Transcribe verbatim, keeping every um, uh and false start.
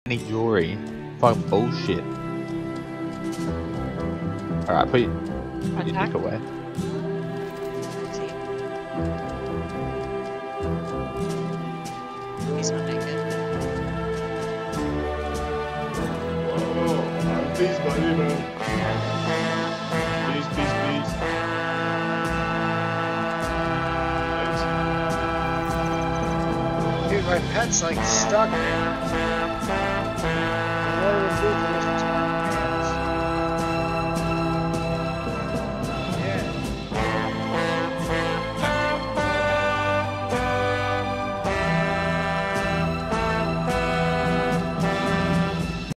any jewelry. Fucking bullshit. Alright, put, your- put your dick away. He's not naked. Oh, please, buddy, man. Please, please, please. Dude, my pet's like stuck.